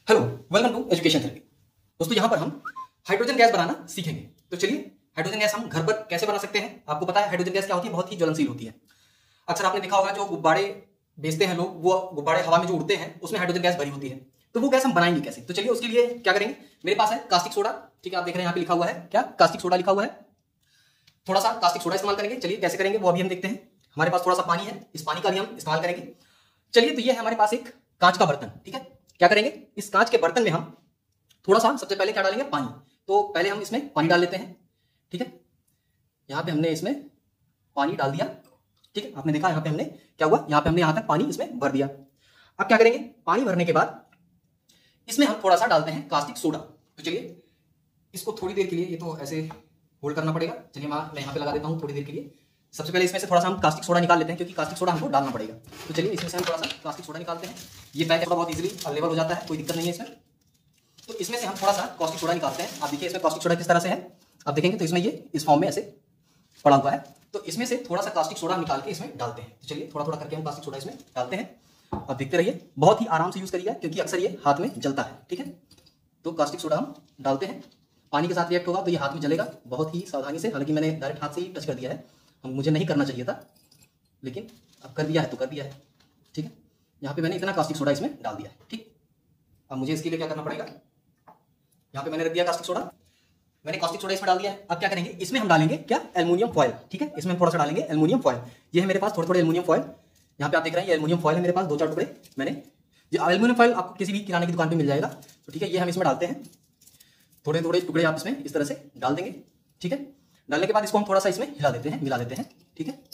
Hello, welcome to education therapy. दोस्तों यहाँ पर हम हाइड्रोजन गैस बनाना सीखेंगे। तो चलिए हाइड्रोजन गैस हम घर पर कैसे बना सकते हैं। आपको पता है हाइड्रोजन गैस क्या होती है, बहुत ही ज्वलनशील होती है। अक्सर आपने देखा होगा जो गुब्बारे बेचते हैं लोग, वो गुब्बारे हवा में जो उड़ते हैं उसमें हाइड्रोजन गैस भरी होती है। तो वो गैस हम बनाएंगे कैसे? तो चलिए उसके लिए क्या करेंगे। मेरे पास है कास्टिक सोडा, ठीक है, आप देख रहे हैं यहाँ पे लिखा हुआ है क्या, कास्टिक सोडा लिखा हुआ है। थोड़ा सा कास्टिक सोडा इस्तेमाल करेंगे। चलिए कैसे करेंगे वो अभी हम देखते हैं। हमारे पास थोड़ा सा पानी है, इस पानी का भी हम इस्तेमाल करेंगे। चलिए तो ये है हमारे पास एक कांच का बर्तन, ठीक है। क्या करेंगे, इस कांच के बर्तन में हम थोड़ा सा सबसे पहले क्या डालेंगे, पानी। तो पहले हम इसमें पानी डाल लेते हैं, ठीक है। यहाँ पे हमने इसमें पानी डाल दिया, ठीक है। आपने देखा यहाँ पे हमने क्या हुआ, यहाँ पे हमने यहाँ तक पानी इसमें भर दिया। अब क्या करेंगे, पानी भरने के बाद इसमें हम थोड़ा सा डालते हैं कास्टिक सोडा। तो चलिए इसको थोड़ी देर के लिए, ये तो ऐसे होल्ड करना पड़ेगा। चलिए मैं यहाँ पे लगा देता हूँ थोड़ी देर के लिए। सबसे पहले इसमें से थोड़ा सा हम कास्टिक सोडा निकाल लेते हैं, क्योंकि कास्टिक सोडा हमको डालना पड़ेगा। तो चलिए इसमें से हम थोड़ा सा कास्टिक सोडा निकालते हैं। ये पैक थोड़ा बहुत इजीली अवेलेबल हो जाता है, कोई दिक्कत नहीं है इसमें। तो इसमें से हम थोड़ा सा कास्टिक सोडा निकालते हैं। आप देखिए इसमें कास्टिक सोडा किस तरह से है, आप देखेंगे तो इसमें ये इस फॉर्म में ऐसे पड़ा हुआ है। तो इसमें से थोड़ा सा कास्टिक सोडा निकाल के इसमें डालते हैं। तो चलिए थोड़ा थोड़ा करके हम कास्टिक सोडा इसमें डालते हैं। अब देखते रहिए, बहुत ही आराम से यूज करिएगा, क्योंकि अक्सर ये हाथ में जलता है, ठीक है। तो कास्टिक सोडा हम डालते हैं, पानी के साथ रिएक्ट होगा तो ये हाथ में जलेगा। बहुत ही सावधानी से, हालांकि मैंने डायरेक्ट हाथ से ही टच कर दिया है, मुझे नहीं करना चाहिए था, लेकिन अब कर दिया है तो कर दिया है, ठीक है। यहाँ पे मैंने इतना कास्टिक सोडा इसमें डाल दिया है, ठीक। अब मुझे इसके लिए क्या करना पड़ेगा, यहाँ पे मैंने रख दिया कास्टिक सोडा, मैंने कास्टिक सोडा इसमें डाल दिया है। अब क्या करेंगे, इसमें हम डालेंगे क्या, एल्युमिनियम फॉयल, ठीक है। इसमें हम थोड़ा सा डालेंगे एल्युमिनियम फॉयल। ये है मेरे पास थोड़े थोड़े एल्युमिनियम फॉयल, यहाँ पे आप देख रहे हैं ये एल्युमिनियम फॉयल है मेरे पास, 2-4 टुकड़े मैंने। ये एल्युमिनियम फॉयल आपको किसी भी किराने की दुकान पे मिल जाएगा। तो ठीक है, ये हम इसमें डालते हैं, थोड़े थोड़े टुकड़े आप इसमें इस तरह से डाल देंगे, ठीक है। डालने के बाद इसको हम थोड़ा सा इसमें हिला देते हैं, मिला देते हैं, ठीक है।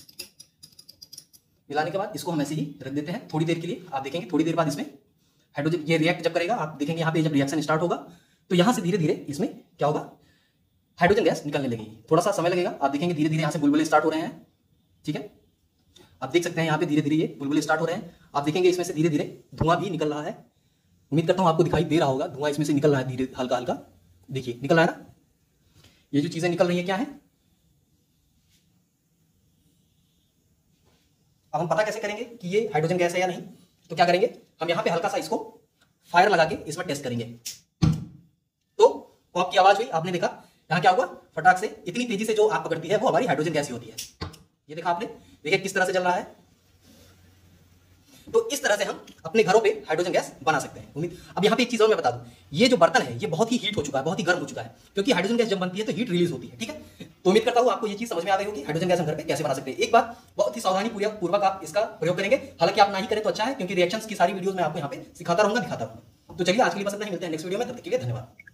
मिलाने के बाद इसको हम ऐसे ही रख देते हैं थोड़ी देर के लिए। आप देखेंगे थोड़ी देर बाद इसमें हाइड्रोजन ये रिएक्ट जब करेगा, आप देखेंगे यहाँ पे जब रिएक्शन स्टार्ट होगा तो यहाँ से धीरे धीरे इसमें क्या होगा, हाइड्रोजन गैस निकलने लगेगी। थोड़ा सा समय लगेगा, आप देखेंगे धीरे धीरे यहाँ से बुलबुले स्टार्ट हो रहे हैं, ठीक है। आप देख सकते हैं यहाँ पे धीरे धीरे ये बुलबुले स्टार्ट हो रहे हैं। आप देखेंगे इसमें से धीरे धीरे धुआं भी निकल रहा है। उम्मीद करता हूँ आपको दिखाई दे रहा होगा, धुआं इसमें से निकल रहा है धीरे हल्का हल्का, देखिए निकल रहा है ना। ये जो चीजें निकल रही है क्या है, अब हम पता कैसे करेंगे कि ये हाइड्रोजन गैस है या नहीं। तो क्या करेंगे, हम यहाँ पे हल्का सा इसको फायर लगा के इसमें टेस्ट करेंगे। तो पॉप की आवाज हुई, आपने देखा यहाँ क्या हुआ, फटाक से इतनी तेजी से जो आग पकड़ती है वो हमारी हाइड्रोजन गैस ही होती है। ये देखा आपने, देखिए किस तरह से जल रहा है। तो इस तरह से हम अपने घरों पे हाइड्रोजन गैस बना सकते हैं। उम्मीद, अब यहाँ पे एक चीज और मैं बता दूं, ये जो बर्तन है ये बहुत ही हीट हो चुका है, बहुत ही गर्म हो चुका है, क्योंकि हाइड्रोजन गैस जब बनती है तो हीट रिलीज होती है, ठीक है। तो उम्मीद करता हूँ आपको ये चीज समझ में आ गई होगी, हाइड्रोजन गैस हम घर पे कैसे बना सकते हैं। एक बार बहुत ही सावधानी पूर्वक आप इसका प्रयोग करेंगे, हालांकि आप ना ही करें तो अच्छा है, क्योंकि रिएक्शंस की सारी वीडियोस मैं आपको यहाँ पे सिखाता रहूंगा, दिखाता रहूंगा। तो चलिए आज के लिए बस इतना ही, मिलते हैं नेक्स्ट वीडियो में, तब तक के लिए धन्यवाद।